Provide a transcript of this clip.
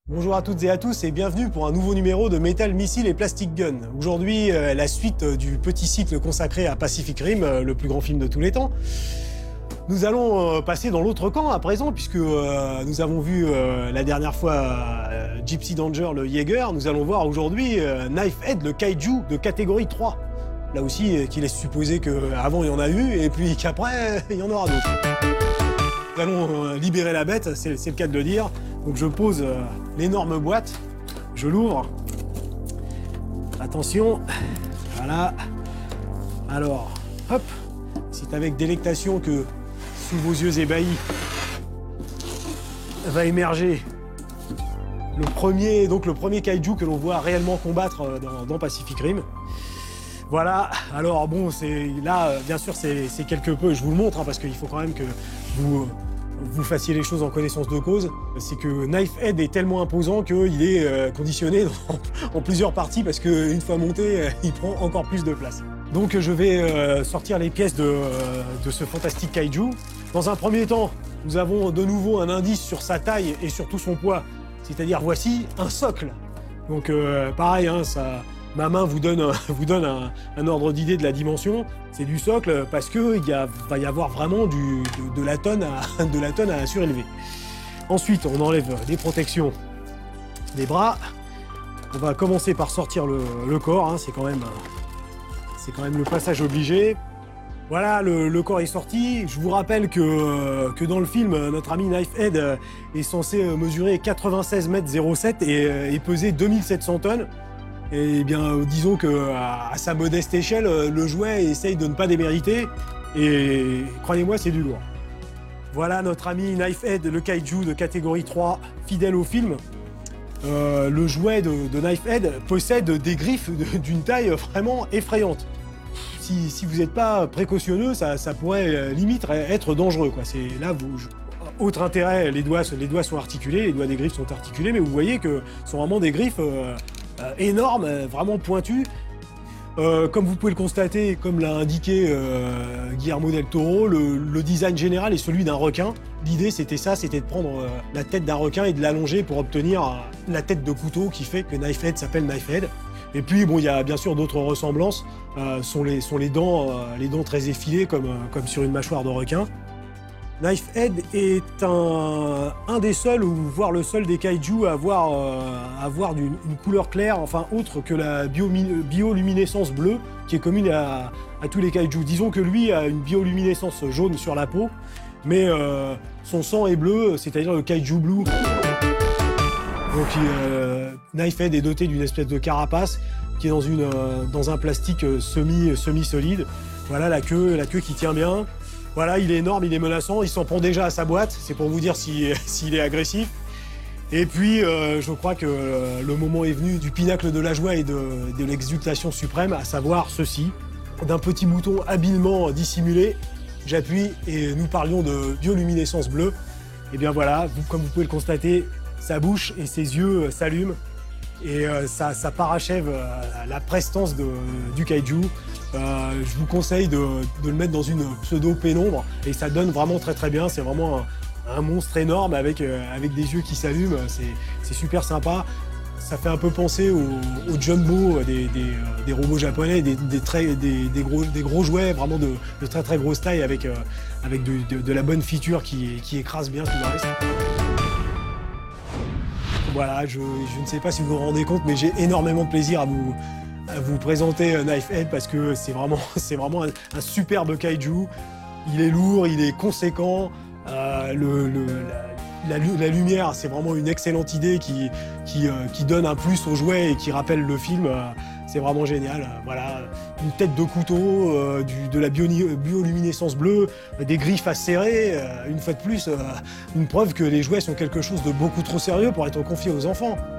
Bonjour à toutes et à tous et bienvenue pour un nouveau numéro de Metal Missile et Plastic Gun. Aujourd'hui, la suite du petit cycle consacré à Pacific Rim, le plus grand film de tous les temps. Nous allons passer dans l'autre camp à présent, puisque nous avons vu la dernière fois Gypsy Danger, le Jaeger. Nous allons voir aujourd'hui Knifehead, le kaiju de catégorie 3. Là aussi, qu'il laisse supposer qu'avant il y en a eu, et puis qu'après, il y en aura d'autres. Nous allons libérer la bête, c'est le cas de le dire. Donc je pose l'énorme boîte, je l'ouvre. Attention, voilà. Alors, hop, c'est avec délectation que, sous vos yeux ébahis, va émerger le premier kaiju que l'on voit réellement combattre dans Pacific Rim. Voilà, alors bon, là, bien sûr, c'est quelque peu, je vous le montre, hein, parce qu'il faut quand même que vous fassiez les choses en connaissance de cause. C'est que Knifehead est tellement imposant qu'il est conditionné en plusieurs parties, parce qu'une fois monté, il prend encore plus de place. Donc je vais sortir les pièces de ce fantastique kaiju. Dans un premier temps, nous avons de nouveau un indice sur sa taille et surtout son poids. C'est-à-dire, voici un socle. Donc pareil, hein, ma main vous donne un ordre d'idée de la dimension. C'est du socle parce qu'il va y avoir vraiment de la tonne à surélever. Ensuite, on enlève les protections des bras. On va commencer par sortir le corps, hein, c'est quand même le passage obligé. Voilà, le corps est sorti. Je vous rappelle que dans le film, notre ami Knifehead est censé mesurer 96,07 m et peser 2700 tonnes. Et bien, disons qu'à sa modeste échelle, le jouet essaye de ne pas démériter. Et croyez-moi, c'est du lourd. Voilà notre ami Knifehead, le kaiju de catégorie 3, fidèle au film. Le jouet de Knifehead possède des griffes d'une taille vraiment effrayante. Si vous n'êtes pas précautionneux, ça pourrait limite être dangereux, quoi. Autre intérêt, les doigts sont articulés, les doigts des griffes sont articulés, mais vous voyez que ce sont vraiment des griffes énormes, vraiment pointues. Comme vous pouvez le constater, comme l'a indiqué Guillermo del Toro, le design général est celui d'un requin. L'idée c'était de prendre la tête d'un requin et de l'allonger pour obtenir la tête de couteau qui fait que Knifehead s'appelle Knifehead. Et puis bon, il y a bien sûr d'autres ressemblances, sont les dents très effilées comme sur une mâchoire de requin. Knifehead est un des seuls, ou voire le seul des kaiju à avoir une couleur claire, enfin autre que la bioluminescence bleue, qui est commune à tous les kaiju. Disons que lui a une bioluminescence jaune sur la peau, mais son sang est bleu, c'est-à-dire le kaiju blue. Donc Knifehead est doté d'une espèce de carapace qui est dans un plastique semi-solide. Voilà la queue qui tient bien. Voilà, il est énorme, il est menaçant, il s'en prend déjà à sa boîte, c'est pour vous dire s'il est agressif. Et puis, je crois que le moment est venu du pinacle de la joie et de l'exultation suprême, à savoir ceci. D'un petit bouton habilement dissimulé, j'appuie et nous parlions de bioluminescence bleue. Et bien voilà, comme vous pouvez le constater, sa bouche et ses yeux s'allument. Et ça parachève la prestance du kaiju. Je vous conseille de le mettre dans une pseudo-pénombre et ça donne vraiment très très bien. C'est vraiment un monstre énorme avec des yeux qui s'allument. C'est super sympa. Ça fait un peu penser aux jumbo des robots japonais, des gros jouets vraiment de très très grosse taille avec de la bonne feature qui écrase bien tout le reste. Voilà, je ne sais pas si vous vous rendez compte, mais j'ai énormément de plaisir à vous présenter Knifehead parce que c'est vraiment un superbe kaiju. Il est lourd, il est conséquent. La lumière, c'est vraiment une excellente idée qui donne un plus au jouet et qui rappelle le film. C'est vraiment génial. Voilà, une tête de couteau, de la bioluminescence bleue, des griffes acérées. Une fois de plus, une preuve que les jouets sont quelque chose de beaucoup trop sérieux pour être confiés aux enfants.